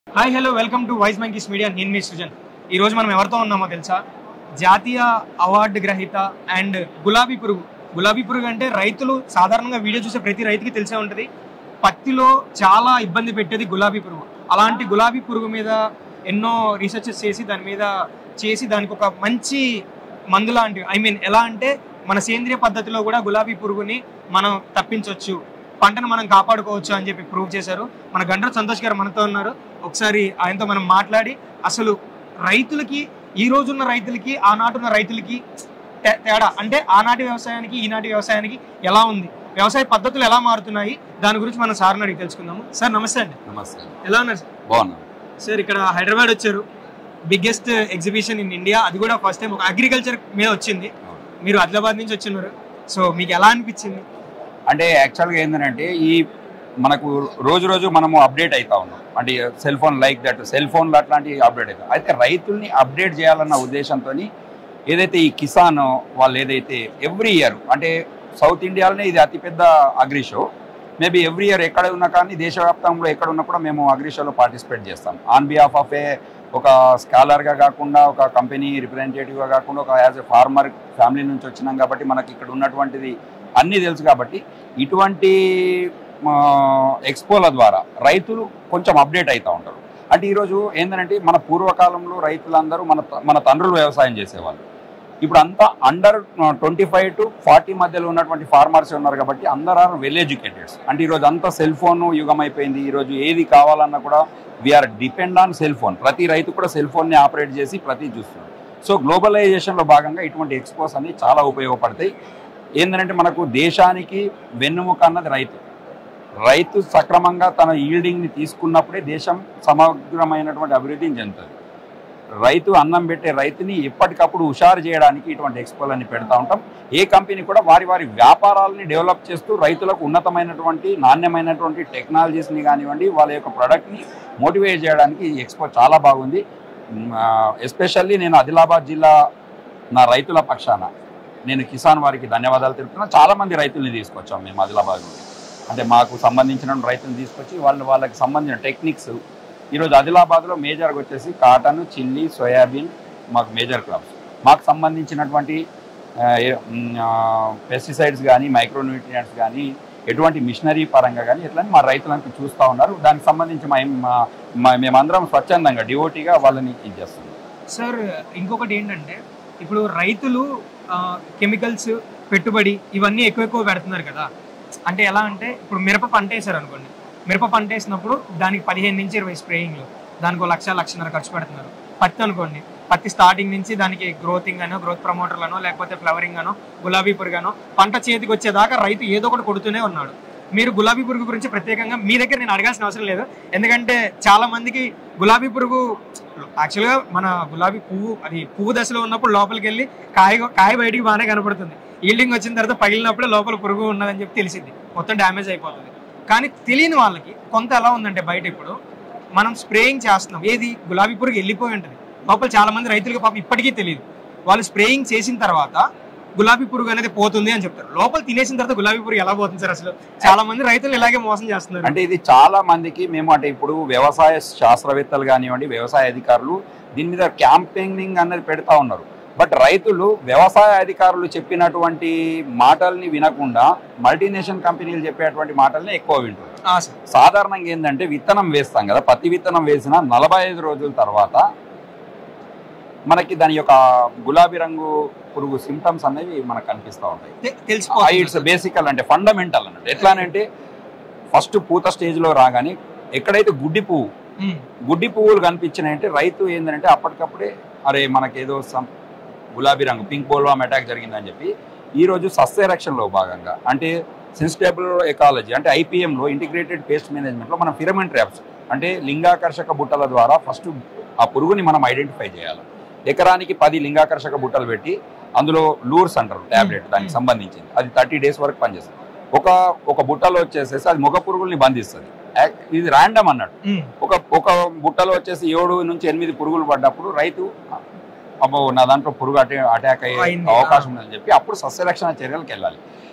Hi hello welcome to voice monkeys media. నేను మీ సృజన్. ఈరోజు మనం ఎవరితో ఉన్నామో తెలుసా? జాతీయ అవార్డు గ్రహీత అండ్ గులాబీ పురుగు అంటే రైతులు సాధారణంగా వీడియో చూసే ప్రతి రైతుకి తెలిసే ఉంటుంది. పత్తిలో చాలా ఇబ్బంది పెట్టేది గులాబీ పురుగు. అలాంటి గులాబీ పురుగు మీద ఎన్నో రీసెర్చెస్ చేసి దానికి ఒక మంచి మందు లాంటివి ఎలా అంటే మన సేంద్రియ పద్ధతిలో కూడా గులాబీ పురుగుని మనం తప్పించవచ్చు, పంటను మనం కాపాడుకోవచ్చు అని చెప్పి ప్రూవ్ చేశారు. మన గండ్ర సంతోష్ గారు మనతో ఉన్నారు. ఒకసారి ఆయనతో మనం మాట్లాడి అసలు రైతులకి, ఈ రోజున్న రైతులకి ఆనాటున్న రైతులకి తేడా అంటే ఆనాటి వ్యవసాయానికి ఈనాటి వ్యవసాయానికి ఎలా ఉంది, వ్యవసాయ పద్ధతులు ఎలా మారుతున్నాయి, దాని గురించి మనం సార్ని అడిగి తెలుసుకుందాము. సార్ నమస్తే అండి. నమస్తే. ఎలా ఉన్నారు సార్? బాగున్నాను సార్. ఇక్కడ హైదరాబాద్ వచ్చారు, బిగ్గెస్ట్ ఎగ్జిబిషన్ ఇన్ ఇండియా, అది కూడా ఫస్ట్ టైం ఒక అగ్రికల్చర్ మీద వచ్చింది. మీరు ఆదిలాబాద్ నుంచి వచ్చినారు. సో మీకు ఎలా అనిపించింది? అంటే యాక్చువల్గా ఏంటంటే ఈ మనకు రోజు మనము అప్డేట్ అవుతా ఉన్నాం. అంటే cell phone like that, cell ఫోన్లు అట్లాంటివి అప్డేట్ అవుతాం. అయితే రైతుల్ని అప్డేట్ చేయాలన్న ఉద్దేశంతో ఏదైతే ఈ కిసాన్ వాళ్ళు ఏదైతే ఎవ్రీ ఇయర్, అంటే సౌత్ ఇండియాలోనే ఇది అతిపెద్ద agri show. Maybe every year ఎక్కడ ఉన్నా కానీ దేశవ్యాప్తంలో ఎక్కడ ఉన్నా కూడా మేము అగ్రి షోలో పార్టిసిపేట్ చేస్తాం. ఆన్ బిహాఫ్ ఆఫ్ ఒక స్కాలర్గా కాకుండా, ఒక కంపెనీ రిప్రజెంటేటివ్గా కాకుండా, ఒక యాజ్ ఎ ఫార్మర్ ఫ్యామిలీ నుంచి వచ్చినాం కాబట్టి మనకి ఇక్కడ ఉన్నటువంటిది అన్నీ తెలుసు. కాబట్టి ఇటువంటి ఎక్స్పోల ద్వారా రైతులు కొంచెం అప్డేట్ అవుతూ ఉంటారు. అంటే ఈరోజు ఏంటంటే మన పూర్వకాలంలో రైతులందరూ మన తండ్రులు వ్యవసాయం చేసేవాళ్ళు. ఇప్పుడు అంతా అండర్ 25 to 40 మధ్యలో ఉన్నటువంటి ఫార్మర్స్ ఉన్నారు కాబట్టి అందరూ ఆర్ వెల్ ఎడ్యుకేటెడ్స్. అంటే ఈరోజు అంతా సెల్ ఫోన్ యుగం అయిపోయింది. ఈరోజు ఏది కావాలన్నా కూడా we are depend on cell phone. ప్రతి రైతు కూడా సెల్ ఫోన్ని ఆపరేట్ చేసి ప్రతి చూస్తున్నారు. సో గ్లోబలైజేషన్లో భాగంగా ఇటువంటి ఎక్స్పోస్ అన్ని చాలా ఉపయోగపడతాయి. ఏంటంటే మనకు దేశానికి వెన్నుముక అన్నది రైతు సక్రమంగా తన ఈల్డింగ్ని తీసుకున్నప్పుడే దేశం సమగ్రమైనటువంటి అభివృద్ధిని చెందుతుంది. రైతు అన్నం పెట్టే రైతుని ఎప్పటికప్పుడు హుషారు చేయడానికి ఇటువంటి ఎక్స్పోలన్నీ పెడతా ఉంటాం. ఏ కంపెనీ కూడా వారి వ్యాపారాలని డెవలప్ చేస్తూ రైతులకు ఉన్నతమైనటువంటి నాణ్యమైనటువంటి టెక్నాలజీస్ని కానివ్వండి, వాళ్ళ యొక్క ప్రోడక్ట్ని మోటివేట్ చేయడానికి ఈ ఎక్స్పో చాలా బాగుంది. ఎస్పెషల్లీ నేను ఆదిలాబాద్ జిల్లా నా రైతుల పక్షాన నేను కిసాన్ వారికి ధన్యవాదాలు తెలుపుతున్నాను. చాలామంది రైతుల్ని తీసుకొచ్చాం మేము ఆదిలాబాద్ నుండి. అంటే మాకు సంబంధించిన రైతులను తీసుకొచ్చి వాళ్ళకి సంబంధించిన టెక్నిక్స్. ఈరోజు ఆదిలాబాద్లో మేజర్గా వచ్చేసి కాటన్, చిల్లీ, సోయాబీన్ మాకు మేజర్ క్రాప్స్. మాకు సంబంధించినటువంటి పెస్టిసైడ్స్ కానీ, మైక్రోన్యూట్రియంట్స్ కానీ, ఎటువంటి మిషనరీ పరంగా కానీ ఇట్లా మా రైతులను చూస్తూ ఉన్నారు. దానికి సంబంధించి మేమందరం స్వచ్ఛందంగా డివోటీగా వాళ్ళని ఇచ్చేస్తున్నాం. సార్ ఇంకొకటి ఏంటంటే ఇప్పుడు రైతులు కెమికల్స్, పెట్టుబడి ఇవన్నీ ఎక్కువ పెడుతున్నారు కదా. అంటే ఎలా అంటే ఇప్పుడు మిరప పంట వేసారు అనుకోండి, మిరప పంట వేసినప్పుడు దానికి 15 నుంచి 20 స్ప్రేయింగ్లు, దానికి 1,00,000-1,50,000 ఖర్చు పెడుతున్నారు. పత్తి అనుకోండి, పత్తి స్టార్టింగ్ నుంచి దానికి గ్రోత్ ప్రమోటర్లను, లేకపోతే ఫ్లవరింగ్ అనో, గులాబీ పురుగానో, పంట చేతికి వచ్చేదాకా రైతు ఏదో ఒకటి కొడుతూనే ఉన్నాడు. మీరు గులాబీ పురుగు గురించి ప్రత్యేకంగా మీ దగ్గర నేను అడగాల్సిన అవసరం లేదు, ఎందుకంటే చాలా మందికి గులాబీ పురుగు యాక్చువల్గా మన గులాబీ పువ్వు దశలో ఉన్నప్పుడు లోపలికి వెళ్ళి కాయ బయటికి బాగానే కనపడుతుంది. ఈల్డింగ్ వచ్చిన తర్వాత పగిలినప్పుడే లోపల పురుగు ఉన్నదని చెప్పి తెలిసింది, మొత్తం డ్యామేజ్ అయిపోతుంది. కానీ తెలియని వాళ్ళకి కొంత ఎలా ఉందంటే బయట ఇప్పుడు మనం స్ప్రేయింగ్ చేస్తున్నాం, ఏది గులాబీ పురుగు వెళ్ళిపోయి ఉంటుంది లోపల. చాలా మంది రైతులకు పాపం ఇప్పటికీ తెలియదు. వాళ్ళు స్ప్రేయింగ్ చేసిన తర్వాత గులాబీ పురుగు అనేది పోతుంది అని చెప్తారు, లోపల తినేసిన తర్వాత గులాబీ పురుగు ఎలా పోతుంది సార్? అసలు చాలా మంది రైతులు ఇలాగే మోసం చేస్తున్నారు. అంటే ఇది చాలా మందికి మేము అంటే ఇప్పుడు వ్యవసాయ శాస్త్రవేత్తలు కానివ్వండి, వ్యవసాయ అధికారులు దీని మీద క్యాంపెయినింగ్ అనేది పెడతా ఉన్నారు. బట్ రైతులు వ్యవసాయ అధికారులు చెప్పినటువంటి మాటల్ని వినకుండా మల్టీనేషనల్ కంపెనీలు చెప్పేటువంటి మాటల్ని ఎక్కువ వింటున్నారు. సాధారణంగా ఏంటంటే విత్తనం వేస్తాం కదా, పత్తి విత్తనం వేసిన 45 రోజుల తర్వాత మనకి దాని యొక్క గులాబీ రంగు పురుగు సిమ్టమ్స్ అనేవి మనకు కనిపిస్తూ ఉంటాయి. ఇట్స్ బేసికల్ అంటే ఫండమెంటల్ అన్నట్టు. ఎట్లా అంటే ఫస్ట్ పూత స్టేజ్లో రాగానే ఎక్కడైతే గుడ్డి పువ్వులు కనిపించినాయంటే రైతు ఏంటంటే అప్పటికప్పుడే అరే మనకేదో గులాబీ రంగు పింక్ బోల్వామ్ అటాక్ జరిగిందని చెప్పి ఈరోజు సస్యరక్షణలో భాగంగా అంటే సెన్సిటబుల్ ఎకాలజీ అంటే IPMలో ఇంటిగ్రేటెడ్ పేస్ట్ మేనేజ్మెంట్లో మనం ఫిరమెంట్ ట్రాప్స్ అంటే లింగాకర్షక బుట్టల ద్వారా ఫస్ట్ ఆ పురుగుని మనం ఐడెంటిఫై చేయాలి. ఎకరానికి 10 లింగాకర్షక బుట్టలు పెట్టి అందులో లూర్స్ అంటారు టాబ్లెట్, దానికి సంబంధించింది, అది 30 days వరకు పనిచేస్తుంది. ఒక బుట్టలో వచ్చేసేసి అది మగ పురుగుల్ని బంధిస్తుంది. ఇది ర్యాండమ్ అన్నట్టు. ఒక బుట్టలో వచ్చేసి 7 నుంచి 8 పురుగులు పడ్డప్పుడు రైతు అబ్బో నా దాంట్లో పురుగు అటాక్ అయ్యే అవకాశం ఉందని చెప్పి అప్పుడు సస్యరక్షణ చర్యలకు వెళ్ళాలి.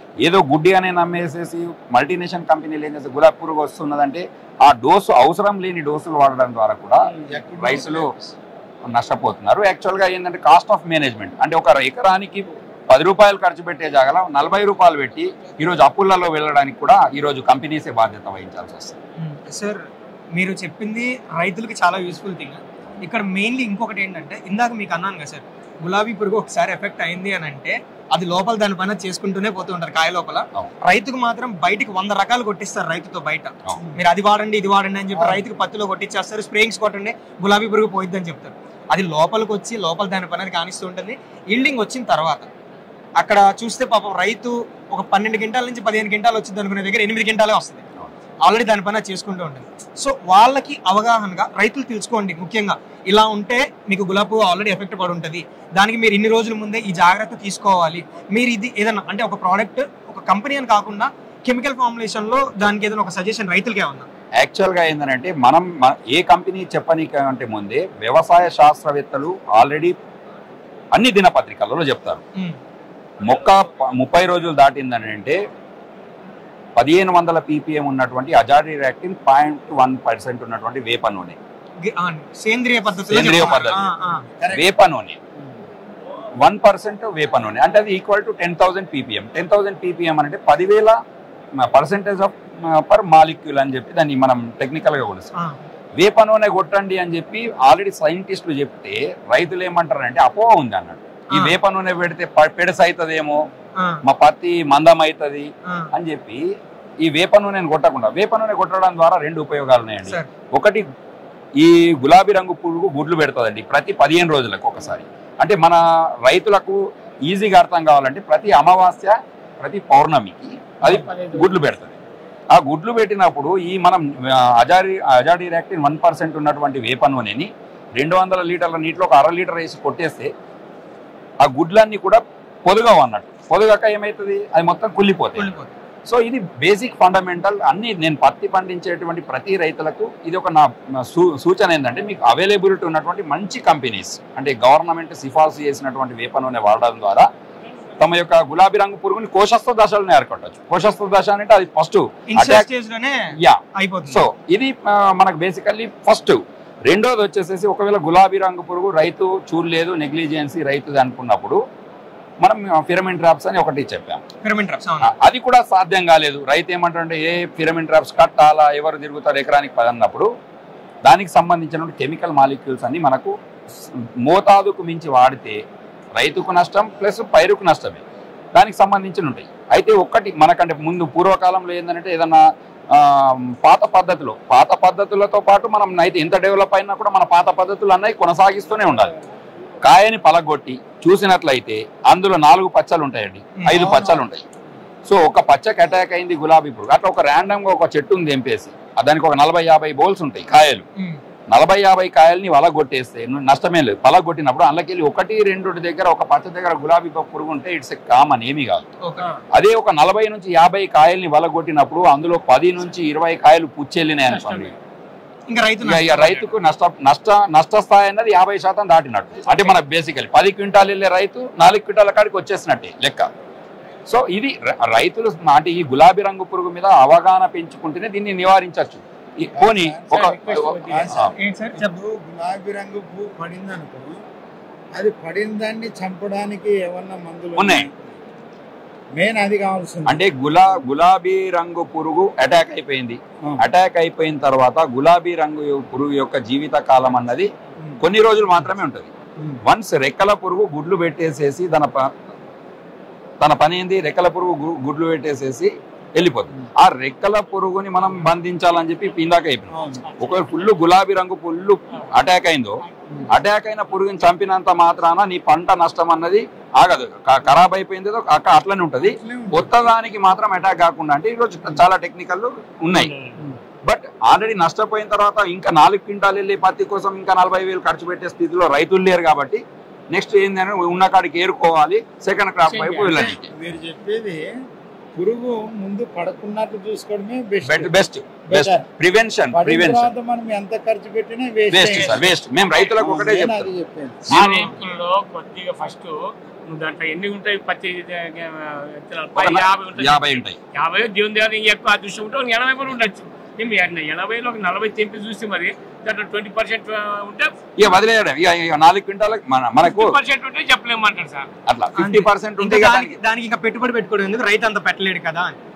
ఏదో గుడ్డి అనే నమ్మేసేసి మల్టీనేషనల్ కంపెనీలు ఏం చేస్తే గులాబీ పురుగు వస్తున్నదంటే ఆ డోసు అవసరం లేని డోసులు వాడడం ద్వారా కూడా రైతులు నష్టపోతున్నారు. యాక్చువల్గా ఏంటంటే కాస్ట్ ఆఫ్ మేనేజ్మెంట్ అంటే ఒక ఎకరానికి 10 రూపాయలు ఖర్చు పెట్టే జాగాలో 40 రూపాయలు పెట్టి ఈరోజు అప్పులలో వెళ్ళడానికి కూడా ఈరోజు కంపెనీసే బాధ్యత వహించాల్సి వస్తుంది. సార్ మీరు చెప్పింది రైతులకి చాలా యూస్ఫుల్ థింగ్. ఇక్కడ మెయిన్లీ ఇంకొకటి ఏంటంటే ఇందాక మీకు అన్నాను కదా సార్, గులాబీ పురుగు ఒకసారి ఎఫెక్ట్ అయింది అని అంటే అది లోపల దాని పైన చేసుకుంటూనే పోతూ ఉంటారు కాయ లోపల. రైతుకు మాత్రం బయటికి 100 రకాలు కొట్టిస్తారు రైతుతో బయట. మీరు అది వాడండి ఇది వాడండి అని చెప్పి రైతుకి పత్తిలో కొట్టించేస్తారు, స్ప్రేయింగ్స్ కొట్టండి గులాబీ పురుగు పోయిద్ది అని చెప్తారు. అది లోపలికి వచ్చి లోపల దాని పైన కానిస్తూ ఉంటుంది. ఈల్డింగ్ వచ్చిన తర్వాత అక్కడ చూస్తే పాపం రైతు ఒక 12 క్వింటాల నుంచి 15 క్వింటాలు వచ్చింది అనుకునే దగ్గర 8 క్వింటాలే వస్తుంది. ఆల్రెడీ దానిపైన చేసుకుంటూ ఉంటుంది. సో వాళ్ళకి అవగాహనగా రైతులు తెలుసుకోండి, ముఖ్యంగా ఇలా ఉంటే మీకు గులాబీ పువ్వు ఆల్రెడీ ఎఫెక్ట్ పడి ఉంటుంది, దానికి మీరు ఇన్ని రోజుల ముందే ఈ జాగ్రత్త తీసుకోవాలి. మీరు ఇది ఏదన్నా అంటే ఒక ప్రోడక్ట్ ఒక కంపెనీ అని కాకుండా కెమికల్ ఫార్ములేషన్ లో దానికి ఏదైనా ఒక సజెషన్ రైతులకే ఉన్నా? యాక్చువల్గా ఏంటంటే మనం ఏ కంపెనీ చెప్పనీకంటే ముందే వ్యవసాయ శాస్త్రవేత్తలు ఆల్రెడీ అన్ని దినపత్రికలలో చెప్తారు. మొక్క 30 రోజులు దాటిందని అంటే 1500 ppm ఉన్నటువంటి అజాడిరాక్టిన్ 0.1% ఉన్నటువంటి వేప నూనె, సేంద్రియ పద్ధతి వేప నూనె 1% వేప నూనె అంటే అది ఈక్వల్ టు 10,000 ppm. 10,000 ppm అంటే 10,000% ఆఫ్ పర్ మాలిక్యూల్ అని చెప్పి దాన్ని మనం టెక్నికల్ గా కొలుస్తాం. వేప నూనె కొట్టండి అని చెప్పి ఆల్రెడీ సైంటిస్టులు చెప్తే రైతులు ఏమంటారంటే అపోహ ఉంది అన్నాడు, ఈ వేప నూనె పెడితే పెడస అవుతుందేమో, మా పత్తి మందం అవుతుంది అని చెప్పి ఈ వేప నూనెను కొట్టకుండా, వేప నూనె కొట్టడం ద్వారా 2 ఉపయోగాలు ఉన్నాయండి. ఒకటి, ఈ గులాబీ రంగు పురుగు గుడ్లు పెడుతుందండి ప్రతి 15 రోజులకు ఒకసారి. అంటే మన రైతులకు ఈజీగా అర్థం కావాలంటే ప్రతి అమావాస్య ప్రతి పౌర్ణమికి అది గుడ్లు పెడుతుంది. ఆ గుడ్లు పెట్టినప్పుడు ఈ మనం అజాడిరాక్టిన్ 1% ఉన్నటువంటి వేప నూనెని 200 లీటర్ల నీటిలో ఒక 1/2 లీటర్ వేసి కొట్టేస్తే ఆ గుడ్లన్నీ కూడా పొదుగవు అన్నట్టు. పొదుగాక ఏమవుతుంది, అది మొత్తం కుళ్ళిపోతాయి. సో ఇది బేసిక్ ఫండమెంటల్. అన్ని నేను పత్తి పండించేటువంటి ప్రతి రైతులకు ఇది ఒక నా సూచన ఏంటంటే, మీకు అవైలబిలిటీ ఉన్నటువంటి మంచి కంపెనీస్ అంటే గవర్నమెంట్ సిఫార్సు చేసినటువంటి వేప నూనె వాడడం ద్వారా తమ యొక్క గులాబీ రంగు పురుగుని కోశస్థ దశలను ఏర్పడవచ్చు. కోశస్థ దశ అంటే అది ఫస్ట్ సో ఇది మనకు బేసికల్లీ ఫస్ట్. రెండోది వచ్చేసేసి ఒకవేళ గులాబీ రంగు పురుగు రైతు చూడలేదు, నెగ్లిజెన్సీ రైతుది అనుకున్నప్పుడు మనం ఫిరమిన్ ట్రాప్స్ అని ఒకటి చెప్పాం. అది కూడా సాధ్యం కాలేదు. రైతు ఏమంటారంటే ఏ ఫిరమిన్ ట్రాప్స్ కట్టాలా, ఎవరు తిరుగుతారు ఎకరానికి 10 అన్నప్పుడు దానికి సంబంధించిన కెమికల్ మాలిక్యూల్స్ అన్ని మనకు మోతాదుకు మించి వాడితే రైతుకు నష్టం ప్లస్ పైరుకు నష్టమే. దానికి సంబంధించి ఉంటాయి. అయితే ఒక్కటి మనకంటే ముందు పూర్వకాలంలో ఏంటంటే ఏదన్నా పాత పద్ధతులతో పాటు మనం అయితే ఎంత డెవలప్ అయినా కూడా మన పాత పద్ధతులు అన్నవి కొనసాగిస్తూనే ఉండాలి. కాయని పలగొట్టి చూసినట్లయితే అందులో 4 పచ్చలు ఉంటాయండి, 5 పచ్చలు ఉంటాయి. సో ఒక పచ్చకి అటాక్ అయింది గులాబీ పురుగు, అట్లా ఒక ర్యాండమ్ గా ఒక చెట్టుని తెంపేసి దానికి ఒక 40-50 బోల్స్ ఉంటాయి కాయలు, 40-50 కాయల్ని వలగొట్టేస్తే నష్టమే లేదు. పలగొట్టినప్పుడు అందులోకెళ్ళి 1-2 దగ్గర ఒక పచ్చ దగ్గర గులాబీ పురుగు ఉంటే ఇట్స్ ఎ కామన్, ఏమీ కాదు. అదే ఒక 40 నుంచి 50 కాయల్ని వలగొట్టినప్పుడు అందులో 10 నుంచి 20 కాయలు పుచ్చెళ్ళినాయి అనుకోండి, రైతుకు నష్టస్థాయి అన్నది 50% దాటినట్టు. అంటే మన బేసికలీ 10 క్వింటాలు వెళ్ళే రైతు 4 క్వింటాల కాడికి వచ్చేసినట్టే లెక్క. సో ఇది రైతులు అంటే ఈ గులాబీ రంగు పురుగు మీద అవగాహన పెంచుకుంటేనే దీన్ని నివారించవచ్చు. పోనీ గులాబీ రంగు పువ్వు పడింది అనుకో, అది పడిన దాన్ని చంపడానికి ఏమన్నా మందులు ఉన్నాయి? మెయిన్ అది కావాల్సింది. అంటే గులాబీ రంగు పురుగు అటాక్ అయిపోయింది. అటాక్ అయిపోయిన తర్వాత గులాబీ రంగు పురుగు యొక్క జీవిత కాలం అన్నది కొన్ని రోజులు మాత్రమే ఉంటది. వన్స్ రెక్కల పురుగు గుడ్లు పెట్టేసేసి తన పని ఏంది, రెక్కల పురుగు గుడ్లు పెట్టేసేసి వెళ్ళిపోతుంది. ఆ రెక్కల పురుగుని మనం బంధించాలని చెప్పి ఇందాక అయిపోయింది. ఒకవేళ ఫుల్ గులాబీ రంగు ఫుల్ అటాక్ అయిందో, అటాక్ అయిన పురుగుని చంపినంత మాత్రాన నీ పంట నష్టం అన్నది ఆగదు. ఖరాబ్ అయిపోయిందో అట్లనే ఉంటది. కొత్త దానికి మాత్రం అటాక్ కాకుండా అంటే ఈరోజు చాలా టెక్నికల్ ఉన్నాయి. బట్ ఆల్రెడీ నష్టపోయిన తర్వాత ఇంకా 4 క్వింటాలు వెళ్ళే పత్తి కోసం ఇంకా 40,000 ఖర్చు పెట్టే స్థితిలో రైతులు లేరు. కాబట్టి నెక్స్ట్ ఏంటంటే ఉన్న కాడికి ఏరుకోవాలి, సెకండ్ క్రాప్ వైపు వెళ్ళాలి. మీరు చెప్పేది పురుగు ముందు పడకున్నట్లు చూసుకోవడమే బెస్ట్ ప్రివెన్షన్ తర్వాత మనం ఎంత ఖర్చు పెట్టినా వేస్ట్ సార్ వేస్ట్. మేము రైతులకు ఒకటే చెప్తాం, మా రేపుల్లో కొద్దిగా ఫస్ట్ నువ్వు దాంట్లో ఎన్ని ఉంటాయి, పత్తి 50 ఉంటాయి, 50 దేవుని దేవుని ఎక్కువ అదృష్టం ఉంటే 80 కూడా ఉండొచ్చు. మేము 80లో 40 తెంపి చూస్తే మరి దాంట్లో 20% ఉంటే ఇక వదిలేయడం. ఇక 4 క్వింటాలకు మనకు 20% ఉంటే చెప్పలేమంటారు సార్. అట్లా 50% ఉంటే దానికి ఇంకా పెట్టుబడి పెట్టుకోవడం ఎందుకు, రైతు అంత పెట్టలేడు కదా.